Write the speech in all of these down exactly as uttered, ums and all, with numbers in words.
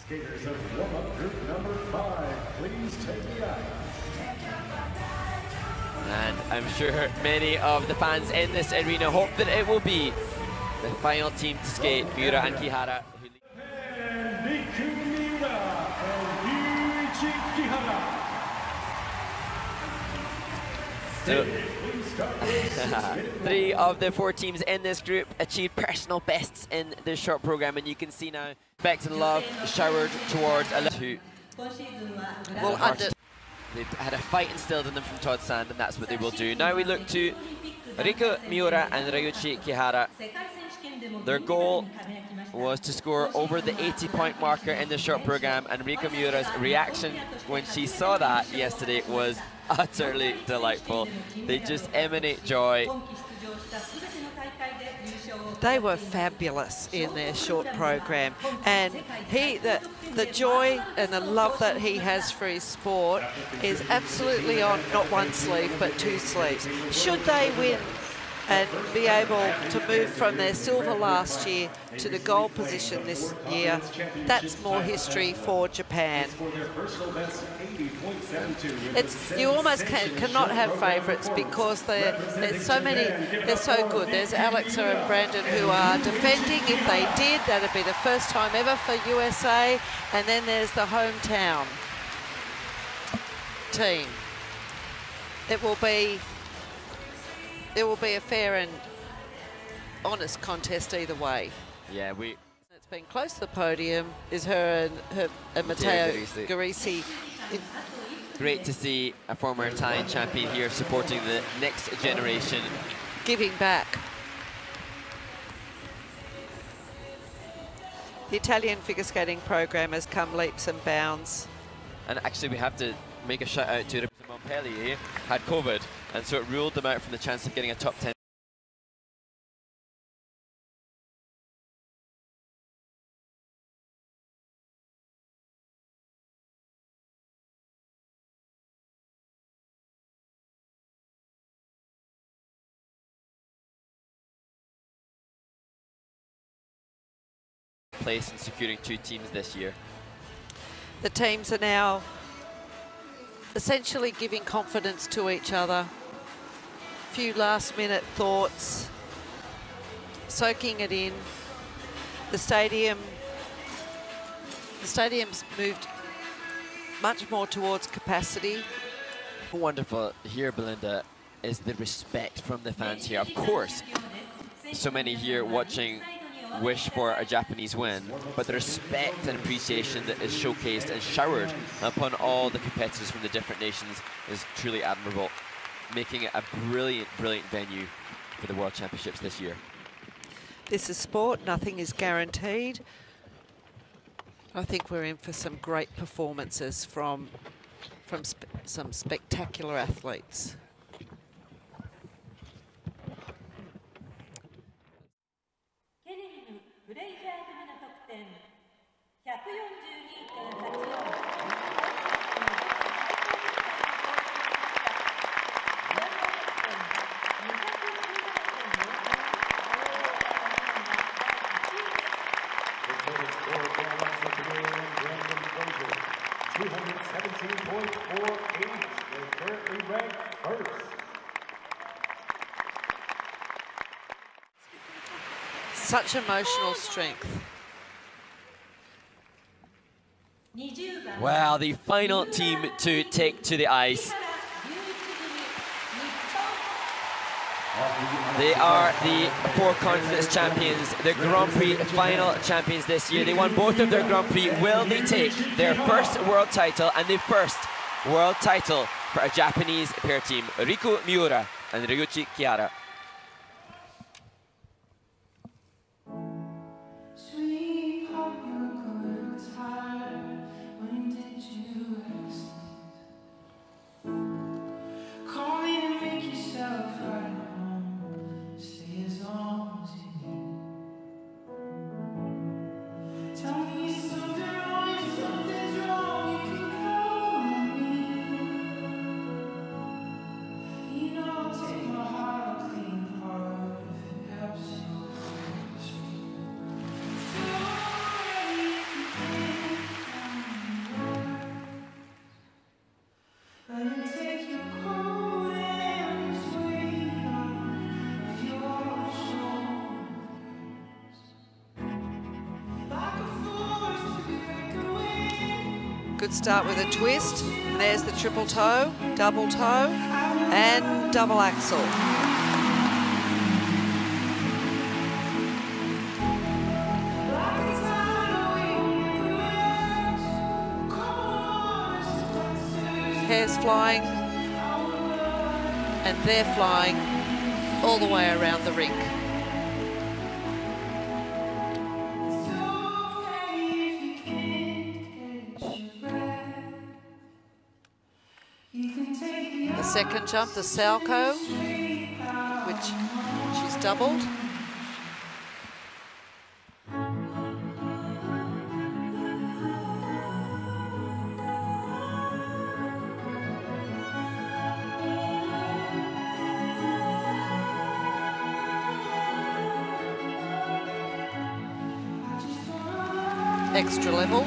Skaters of warm-up group number five, please take the ice. And I'm sure many of the fans in this arena hope that it will be the final team to skate, Miura and Kihara. And Riku Miura and Yuichi Kihara. So, three of the four teams in this group achieved personal bests in this short program, and you can see now respect and love showered towards a two. Well, under they've had a fight instilled in them from Todd Sand, and that's what they will do. Now we look to Riku Miura and Ryuichi Kihara. Their goal was to score over the eighty point marker in the short program, and Riku Miura's reaction when she saw that yesterday was utterly delightful. They just emanate joy. They were fabulous in their short program, and he the the joy and the love that he has for his sport is absolutely on not one sleeve but two sleeves. Should they win and be able to move from their silver last year to the gold position this year, that's more history for Japan. It's, you almost can, cannot have favourites because they're, there's so many, they're so good. There's Alexa and Brandon who are defending. If they did, that'd be the first time ever for U S A. And then there's the hometown team. It will be It will be a fair and honest contest either way. Yeah, we. It's been close to the podium is her and, her, and Matteo Garisi. Great to see a former Italian champion here supporting the next generation. Giving back. The Italian figure skating program has come leaps and bounds. And actually we have to make a shout out to Montpellier, had COVID, and so it ruled them out from the chance of getting a top ten. Place in securing two teams this year. The teams are now essentially giving confidence to each other. Few last minute thoughts, soaking it in. The stadium, the stadium's moved much more towards capacity. Wonderful here, Belinda, is the respect from the fans here. Of course, so many here watching wish for a Japanese win, but the respect and appreciation that is showcased and showered upon all the competitors from the different nations is truly admirable, making it a brilliant, brilliant venue for the World Championships this year. This is sport, nothing is guaranteed. I think we're in for some great performances from, from spe some spectacular athletes. two seventeen point four eight. They're currently ranked first. Such emotional strength. Well, the final team to take to the ice. They are the four confidence champions, the Grand Prix final champions this year. They won both of their Grand Prix. Will they take their first world title and the first world title for a Japanese pair team, Riku Miura and Ryuichi Kihara? Good start with a twist. And there's the triple toe, double toe, and double axel. Hair's flying, and they're flying all the way around the rink. The second jump, the Salchow, which she's doubled. Extra level.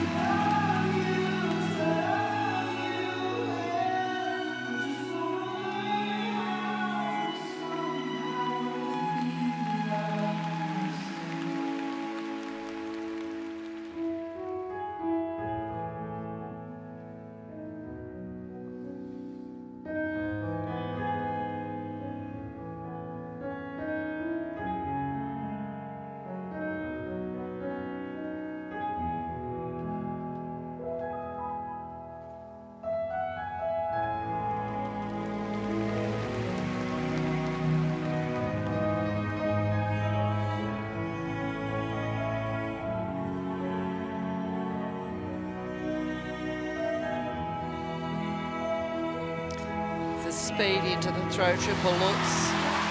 Speed into the throw triple lutz.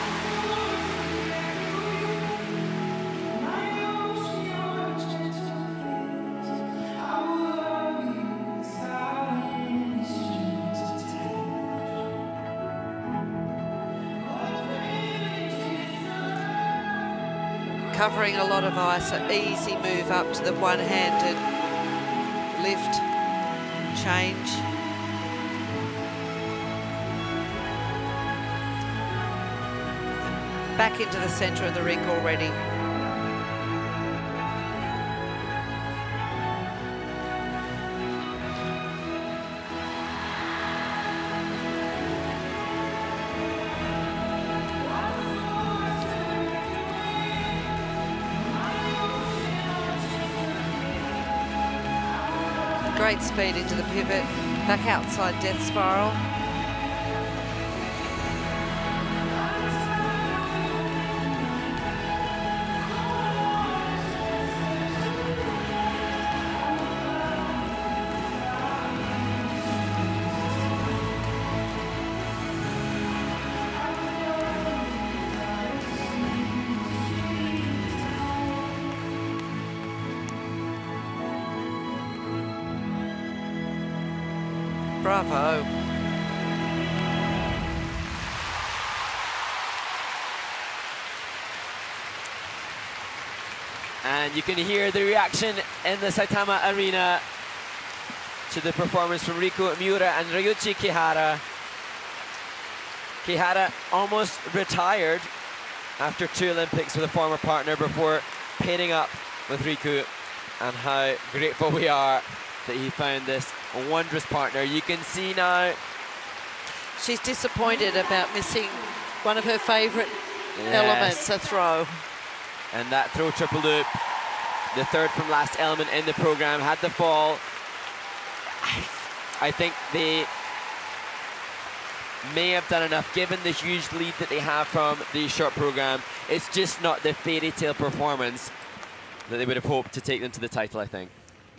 Covering a lot of ice, an easy move up to the one-handed lift, change. Back into the centre of the rink already. Great speed into the pivot, back outside death spiral. Bravo. And you can hear the reaction in the Saitama Arena to the performance from Riku Miura and Ryuichi Kihara. Kihara almost retired after two Olympics with a former partner before pairing up with Riku, and how grateful we are that he found this wondrous partner. You can see now she's disappointed about missing one of her favourite yes. elements, a throw. And that throw triple loop, the third from last element in the program, had the fall. I think they may have done enough given the huge lead that they have from the short program. It's just not the fairy tale performance that they would have hoped to take them to the title, I think.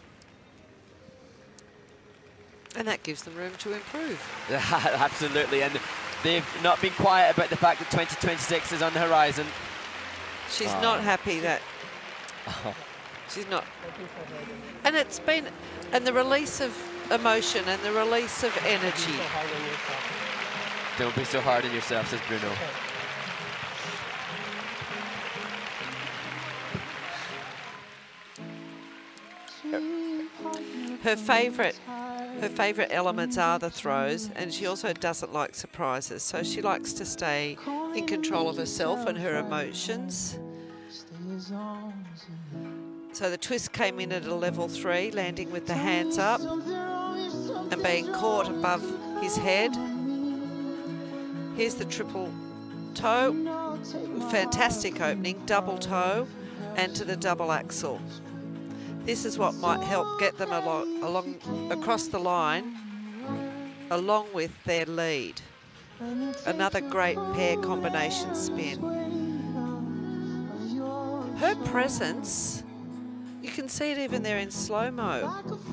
And that gives them room to improve. Absolutely, and they've not been quiet about the fact that twenty twenty-six is on the horizon. She's oh. not happy that, oh. she's not. And it's been, and the release of emotion and the release of energy. Don't be so hard on yourself, says Bruno. Her favourite Her favourite elements are the throws, and she also doesn't like surprises, so she likes to stay in control of herself and her emotions. So the twist came in at a level three, landing with the hands up and being caught above his head. Here's the triple toe, fantastic opening, double toe, and to the double axel. This is what might help get them along, along across the line, along with their lead. Another great pair combination spin. Her presence, you can see it even there in slow-mo.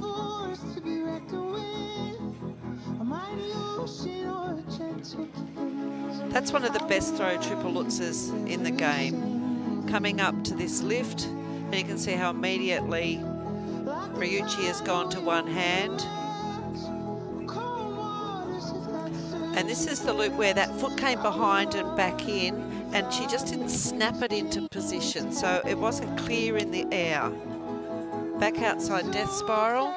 That's one of the best throw triple lutzes in the game. Coming up to this lift, and you can see how immediately Ryuichi has gone to one hand. And this is the loop where that foot came behind and back in, and she just didn't snap it into position, so it wasn't clear in the air. Back outside death spiral.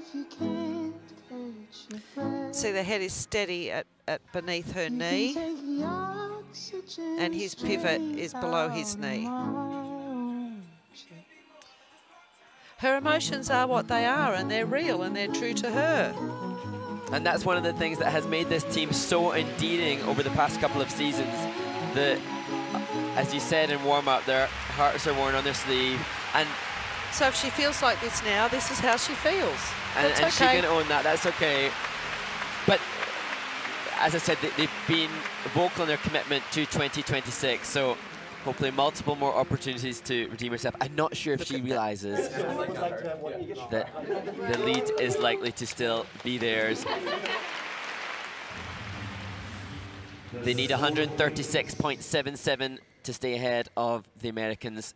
See, the head is steady at, at beneath her knee, and his pivot is below his knee. Her emotions are what they are, and they're real, and they're true to her. And that's one of the things that has made this team so endearing over the past couple of seasons. That, as you said in warm-up, their hearts are worn on their sleeve. And so if she feels like this now, this is how she feels. And, That's and okay. she can own that, that's okay. But as I said, they, they've been vocal in their commitment to twenty twenty-six, so hopefully multiple more opportunities to redeem herself. I'm not sure if Look she realizes that. that the lead is likely to still be theirs. They need one hundred thirty-six point seven seven to stay ahead of the Americans.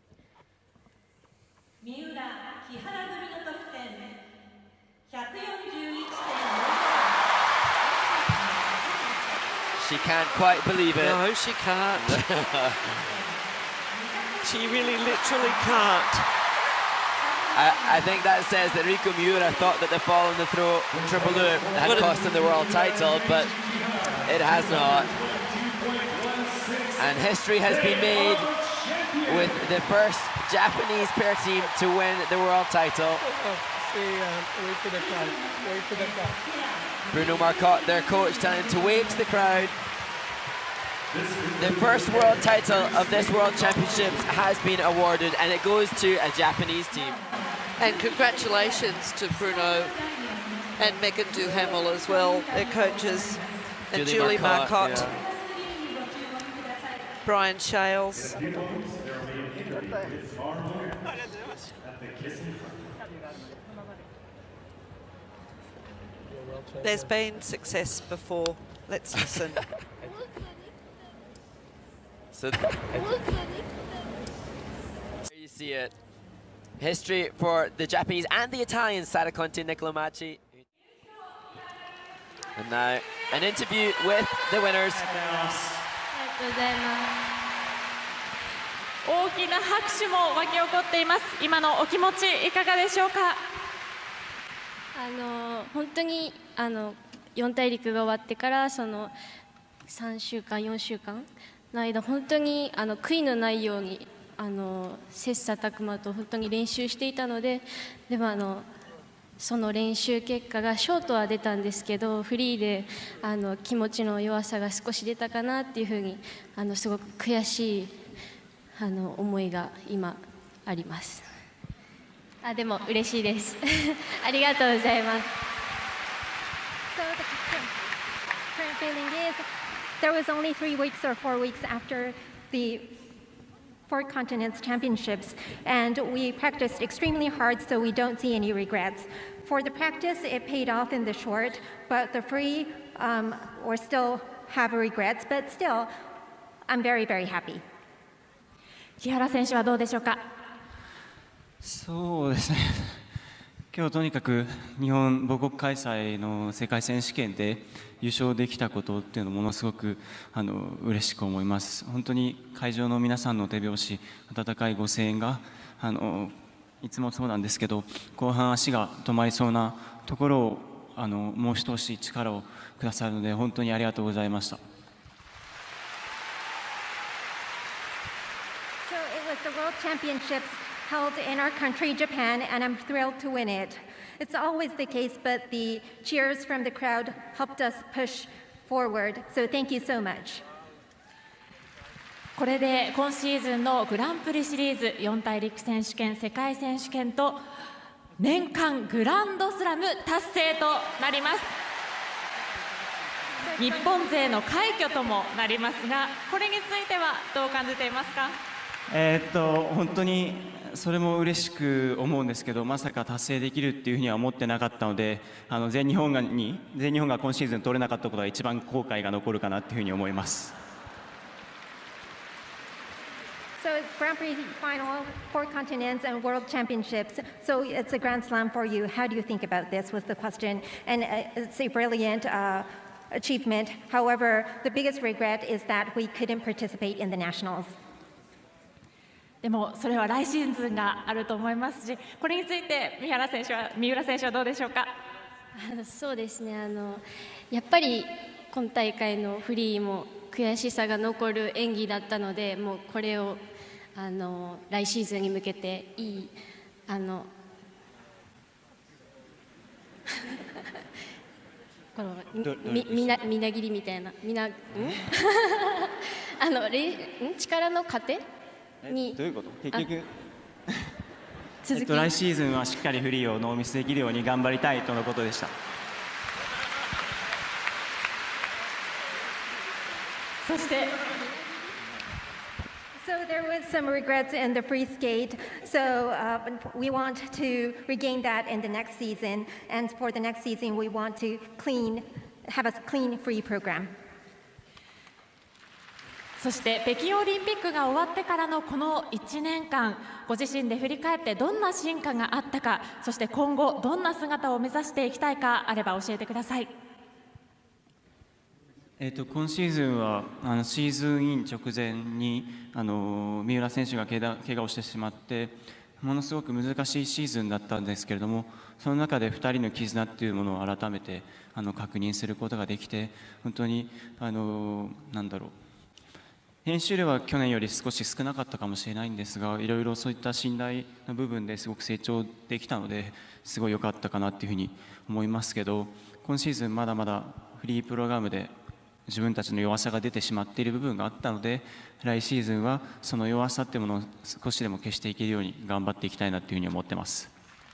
She can't quite believe it. No, she can't. She really literally can't. I, I think that says that Riku Miura thought that the fall in the throat triple loop had cost him the world title, but it has not. And history has been made with the first Japanese pair team to win the world title. Bruno Marcotte, their coach, telling him to wave to the crowd. The first world title of this World Championships has been awarded, and it goes to a Japanese team. And congratulations to Bruno and Megan Duhamel as well, their coaches, and Julie Julie Marcotte, Marcotte, yeah. Brian Shales. There's been success before. Let's listen. So there you see it. History for the Japanese and the Italians, Sara Conti and Nicola Macci. And now an interview with the winners. 大きな拍手も沸き起こっています。今のお気持ちいかがでしょうか。 あの本当にあの四大陸が終わってからその三週間四週間の間本当にあの悔いのないようにあの切磋琢磨と本当に練習していたので、でもあのその練習結果がショートは出たんですけど、フリーであの気持ちの弱さが少し出たかなっていうふうにあのすごく悔しいあの思いが今あります。あ、でも嬉しいです。ありがとうございます。 So the current feeling is there was only three weeks or four weeks after the Four Continents Championships, and we practiced extremely hard, so we don't see any regrets. For the practice, it paid off in the short, but the free, um, we still have regrets, but still, I'm very, very happy. 木原選手はどうでしょうか。 そうですね。今日とにかく日本母国開催の世界選手権で優勝できたことっていうのをものすごくあの嬉しく思います。本当に会場の皆さんの手拍子、温かいご声援があのいつもそうなんですけど、後半足が止まりそうなところをあのもう一押し力をくださるので本当にありがとうございました。 So it was the World Championships held in our country, Japan, and I'm thrilled to win it. It's always the case, but the cheers from the crowd helped us push forward. So thank you so much. これで今シーズンのグランプリシリーズ四大陸選手権、世界選手権と年間グランドスラム達成となります。日本勢の快挙ともなりますが、これについてはどう感じていますか？ えーっと本当にそれも嬉しく思うんですけど、まさか達成できるっていうふうには思ってなかったので、あの全日本がに全日本が今シーズン取れなかったことが一番後悔が残るかなっていうふうに思います。 So it's Grand Prix final, four continents, and World Championships. So it's a Grand Slam for you. How do you think about this? Was the question, and uh, it's a brilliant uh, achievement. However, the biggest regret is that we couldn't participate in the nationals. でもそれは来シーズンがあると思いますし、これについて三原選手は三浦選手はどうでしょうか？ そうですね。あのやっぱり今大会のフリーも悔しさが残る演技だったので、もうこれをあの来シーズンに向けていいあのこのみみなみなぎりみたいなみな、んあのれん力の糧にどういうこと？結局続き、 えっと、来シーズンはしっかりフリーをノーミスできるように頑張りたいとのことでした。 そして So there was some regrets in the free skate. So uh, we want to regain that in the next season. And for the next season, we want to clean, have a clean free program. そして北京オリンピックが終わってからのこのいちねんかん、ご自身で振り返ってどんな進化があったか、そして今後どんな姿を目指していきたいかあれば教えてください。 えー、と今シーズンはあのシーズンイン直前にあの三浦選手がけが怪我をしてしまってものすごく難しいシーズンだったんですけれども、その中でふたりの絆っていうものを改めてあの確認することができて、本当にあのなんだろう編集量は去年より少し少なかったかもしれないんですが、いろいろそういった信頼の部分ですごく成長できたのですごい良かったかなっていうふうに思いますけど、今シーズンまだまだフリープログラムで自分たちの弱さが出てしまっている部分があったので、来シーズンはその弱さっていうものを少しでも消していけるように頑張っていきたいなというふうに思ってます。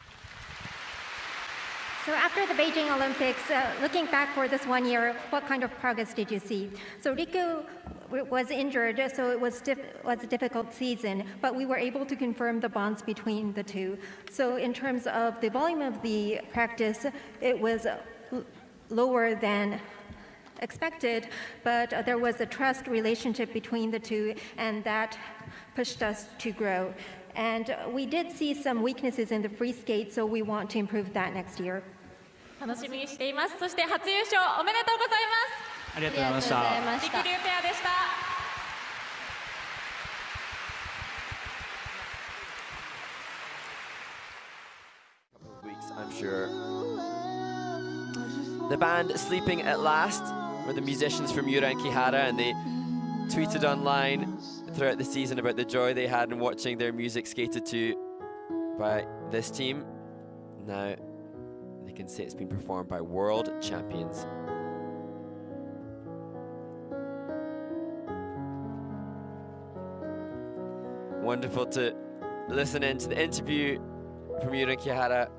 So after the Beijing Olympics, uh, looking back for this one year, what kind of progress did you see? So Riku was injured, so it was, diff was a difficult season, but we were able to confirm the bonds between the two. So in terms of the volume of the practice, it was lower than expected, but uh, there was a trust relationship between the two, and that pushed us to grow. And uh, we did see some weaknesses in the free skate, so we want to improve that next year. 楽しみにしています。そして初優勝おめでとうございます。 ありがとうございました。 りくりゅうペアでした。 Weeks, I'm sure. The band Sleeping at Last were the musicians from Miura and Kihara, and they tweeted online throughout the season about the joy they had in watching their music skated to by this team. Now they can say it's been performed by world champions. Wonderful to listen in to the interview from Miura and Kihara.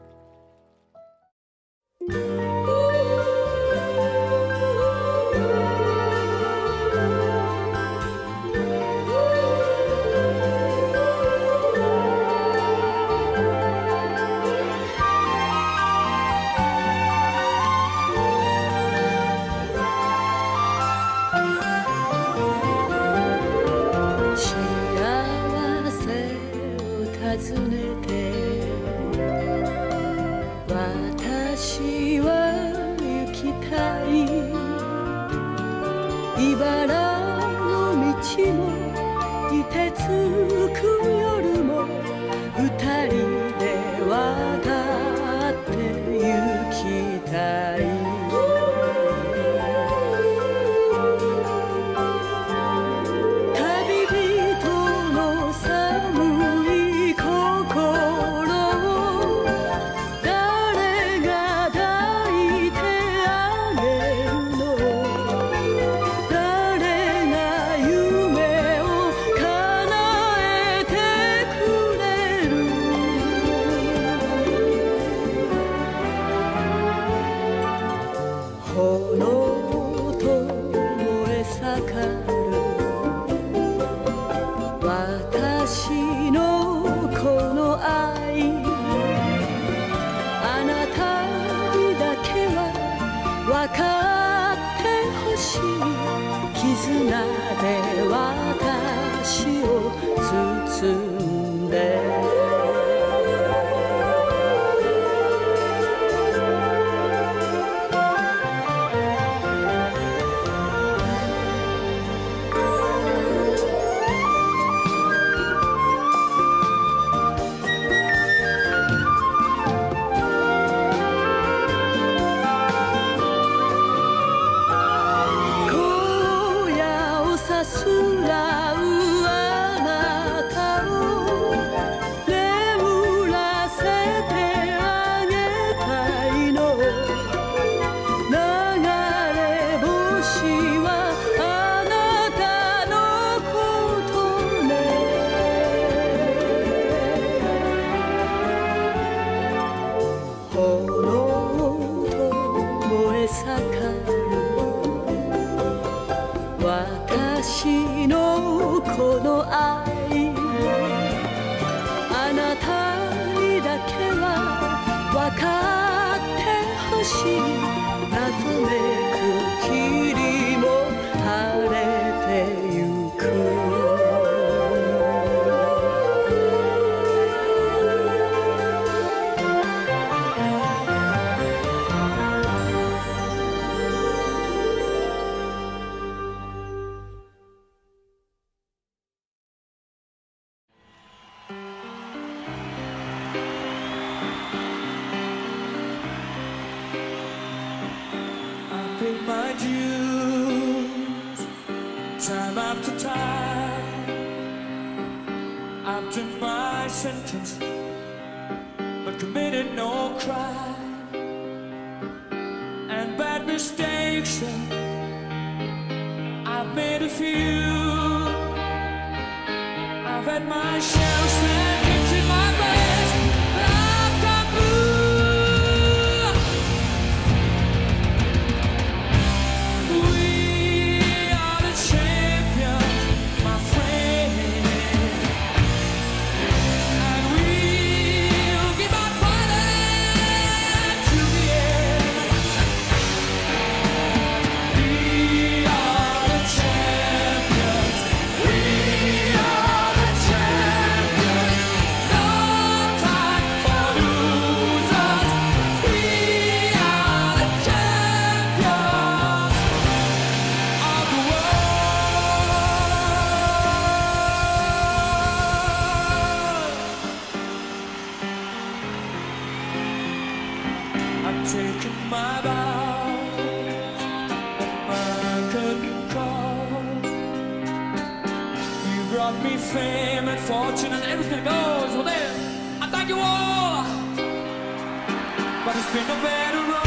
分かってほしい絆で私を包んで私のこの愛あなたにだけは分かってほしい謎めく霧も晴れてゆく paid my dues time after time. I've done my sentence but committed no crime. And bad mistakes, I've made a few. I've had my share of seconds in my breast. I've gone blue. I've taken my vows at my curtain call. You brought me fame and fortune and everything goes. Well then, I thank you all. But it's been a better road.